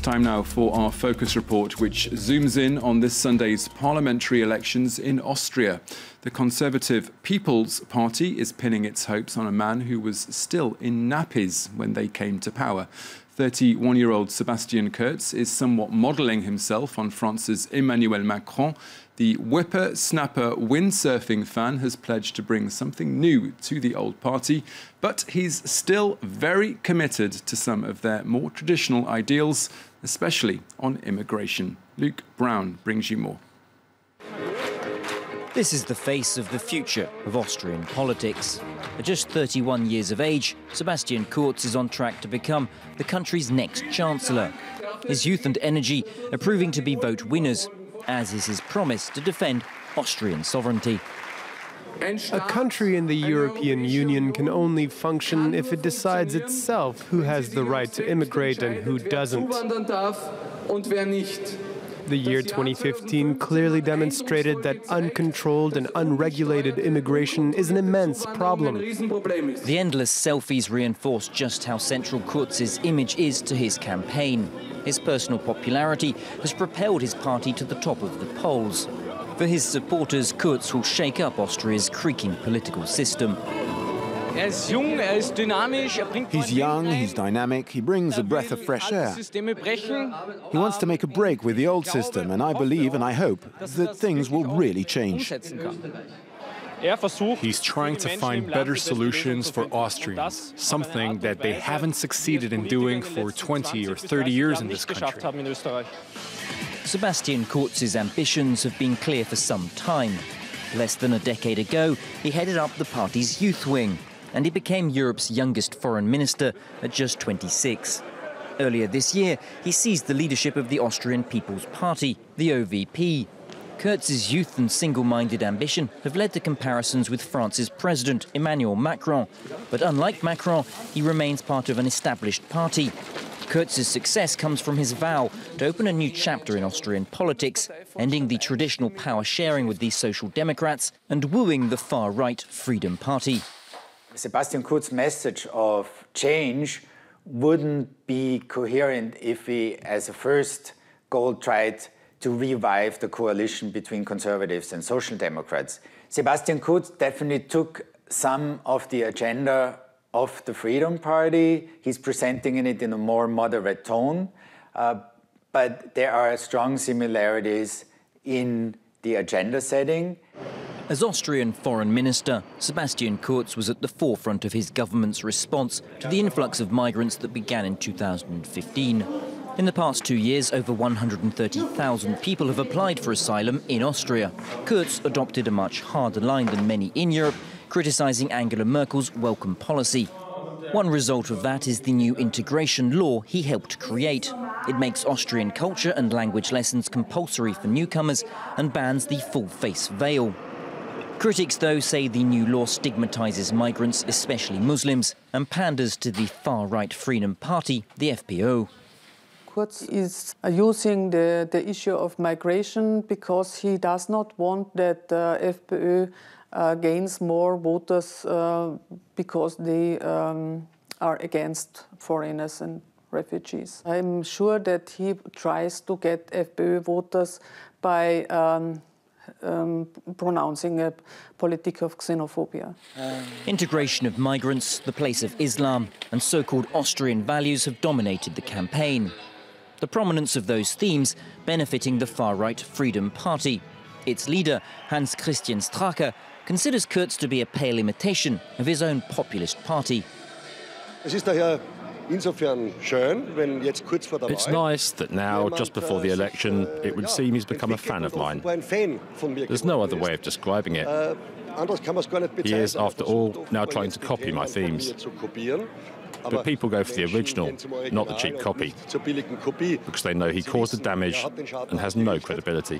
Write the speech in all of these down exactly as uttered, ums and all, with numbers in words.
time now for our focus report, which zooms in on this Sunday's parliamentary elections in Austria. The Conservative People's Party is pinning its hopes on a man who was still in nappies when they came to power. thirty-one-year-old Sebastian Kurz is somewhat modelling himself on France's Emmanuel Macron. The whipper-snapper windsurfing fan has pledged to bring something new to the old party, but he's still very committed to some of their more traditional ideals, especially on immigration. Luke Brown brings you more. This is the face of the future of Austrian politics. At just thirty-one years of age, Sebastian Kurz is on track to become the country's next chancellor. His youth and energy are proving to be vote winners, as is his promise to defend Austrian sovereignty. A country in the European Union can only function if it decides itself who has the right to immigrate and who doesn't. The year twenty fifteen clearly demonstrated that uncontrolled and unregulated immigration is an immense problem. The endless selfies reinforce just how central Kurz's image is to his campaign. His personal popularity has propelled his party to the top of the polls. For his supporters, Kurz will shake up Austria's creaking political system. He's young, he's dynamic, he brings a breath of fresh air. He wants to make a break with the old system, and I believe and I hope that things will really change. He's trying to find better solutions for Austrians, something that they haven't succeeded in doing for twenty or thirty years in this country. Sebastian Kurz's ambitions have been clear for some time. Less than a decade ago, he headed up the party's youth wing, and he became Europe's youngest foreign minister at just twenty-six. Earlier this year, he seized the leadership of the Austrian People's Party, the O V P. Kurz's youth and single-minded ambition have led to comparisons with France's president, Emmanuel Macron. But unlike Macron, he remains part of an established party. Kurz's success comes from his vow to open a new chapter in Austrian politics, ending the traditional power sharing with the Social Democrats and wooing the far-right Freedom Party. Sebastian Kurz's message of change wouldn't be coherent if we, as a first goal, tried to revive the coalition between Conservatives and Social Democrats. Sebastian Kurz definitely took some of the agenda of the Freedom Party. He's presenting it in a more moderate tone, uh, but there are strong similarities in the agenda setting. As Austrian Foreign Minister, Sebastian Kurz was at the forefront of his government's response to the influx of migrants that began in two thousand fifteen. In the past two years, over one hundred thirty thousand people have applied for asylum in Austria. Kurz adopted a much harder line than many in Europe, criticising Angela Merkel's welcome policy. One result of that is the new integration law he helped create. It makes Austrian culture and language lessons compulsory for newcomers and bans the full-face veil. Critics, though, say the new law stigmatises migrants, especially Muslims, and panders to the far-right Freedom Party, the F P O. Kurz is using the, the issue of migration because he does not want that uh, F P Ö uh, gains more voters uh, because they um, are against foreigners and refugees. I'm sure that he tries to get F P Ö voters by um, um, pronouncing a politic of xenophobia. Integration of migrants, the place of Islam, and so-called Austrian values have dominated the campaign. The prominence of those themes benefiting the far-right Freedom Party. Its leader, Hans-Christian Strache, considers Kurz to be a pale imitation of his own populist party. It's nice that now, just before the election, it would seem he's become a fan of mine. There's no other way of describing it. He is, after all, now trying to copy my themes. But people go for the original, not the cheap copy, because they know he caused the damage and has no credibility.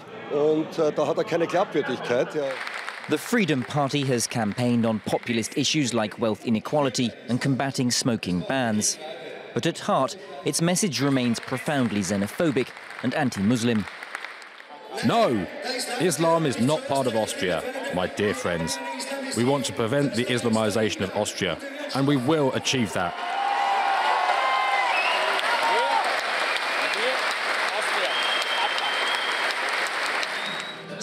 The Freedom Party has campaigned on populist issues like wealth inequality and combating smoking bans. But at heart, its message remains profoundly xenophobic and anti-Muslim. No, Islam is not part of Austria, my dear friends. We want to prevent the Islamization of Austria, and we will achieve that.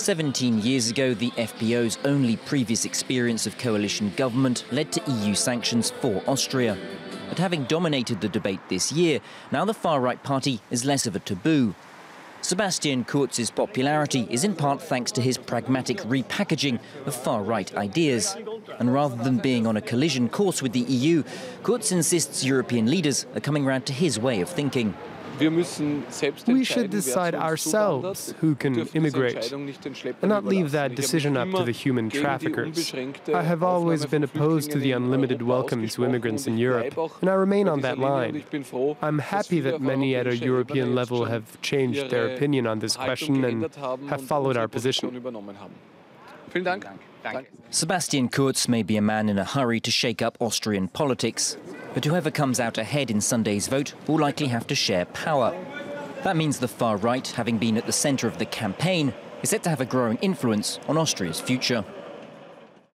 Seventeen years ago, the F P O's only previous experience of coalition government led to E U sanctions for Austria. But having dominated the debate this year, now the far-right party is less of a taboo. Sebastian Kurz's popularity is in part thanks to his pragmatic repackaging of far-right ideas. And rather than being on a collision course with the E U, Kurz insists European leaders are coming round to his way of thinking. We should decide ourselves who can immigrate and not leave that decision up to the human traffickers. I have always been opposed to the unlimited welcome to immigrants in Europe, and I remain on that line. I'm happy that many at a European level have changed their opinion on this question and have followed our position. Sebastian Kurz may be a man in a hurry to shake up Austrian politics, but whoever comes out ahead in Sunday's vote will likely have to share power. That means the far right, having been at the centre of the campaign, is set to have a growing influence on Austria's future.